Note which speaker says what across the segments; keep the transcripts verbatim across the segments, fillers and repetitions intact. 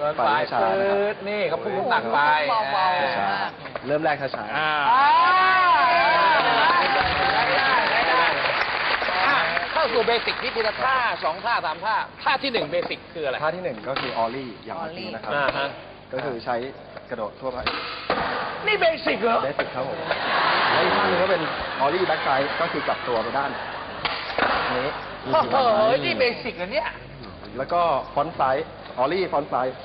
Speaker 1: ไปช้าๆ
Speaker 2: นี่เขาพุ่งน้ำหนักไป
Speaker 1: เริ่มแรกช้าๆ
Speaker 2: เข้าสู่เบสิกนี่คือท่าสองท่าสามท่าท่าที่หนึ่งเบสิกคืออะไร
Speaker 1: ท่าที่หนึ่งก็คือออลลี่อย่างเมื่อกี้นะครับก็คือใช้กระโดดทั่วไป
Speaker 2: นี่เบสิกเหรอ
Speaker 1: เบสิกครับผมแล้วอีกท่าหนึ่งก็เป็นออลลี่แบ็คไซด์ก็คือกลับตัวไปด้านนี้
Speaker 2: โอ้โหนี่เบสิกเหรอเนี่ย
Speaker 1: แล้วก็ฟอนต์ไซด์ออลลี่ฟอนต์ไซด์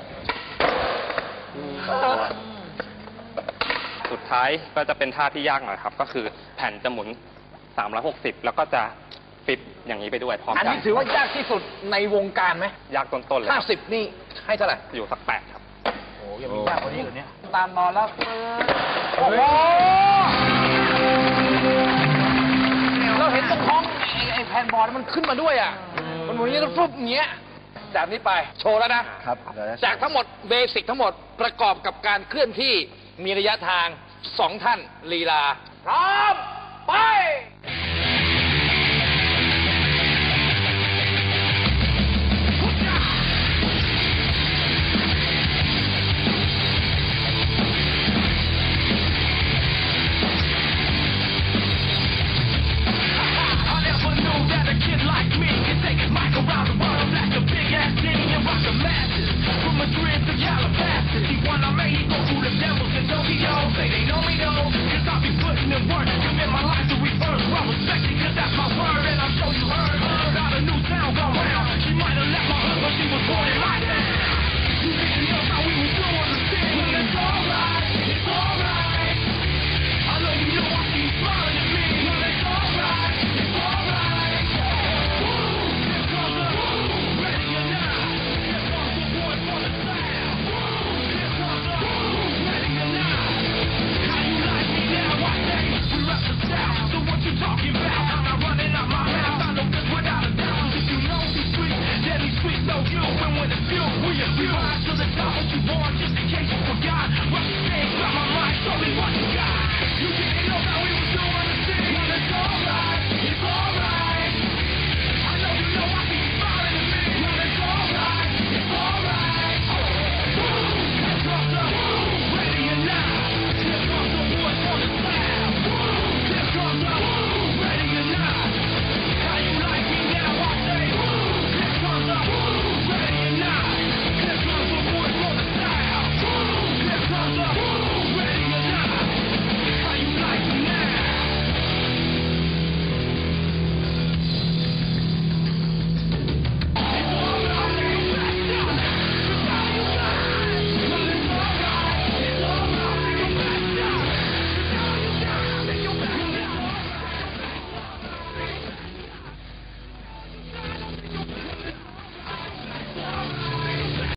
Speaker 3: สุดท้ายก็จะเป็นท่าที่ยากหน่อยครับก็คือแผ่นจะหมุนสามร้อยหกสิบแล้วก็จะฟิตอย่างนี้ไปด้วยพร้อมกัน
Speaker 2: อันนี้ถือว่ายากที่สุดในวงการไหม
Speaker 3: ยากต้นๆเลย
Speaker 2: ห้าสิบนี่ให้เท่าไหร่
Speaker 3: อยู่สักแปดครับ
Speaker 2: โอ้ยังมียากกว่านี้อยู่เนี่ยตามนอนแล้วโอ้โหเราเห็นตรงท้องไอ้แผ่นบอร์ดมันขึ้นมาด้วยอ่ะมันหมุนอย่างนี้ฟุบอย่างเงี้ยจากนี้ไปโชว์แล้วนะครับจากทั้งหมดเบสิกทั้งหมดประกอบกับการเคลื่อนที่มีระยะทางสองท่านลีลาพร้อมไป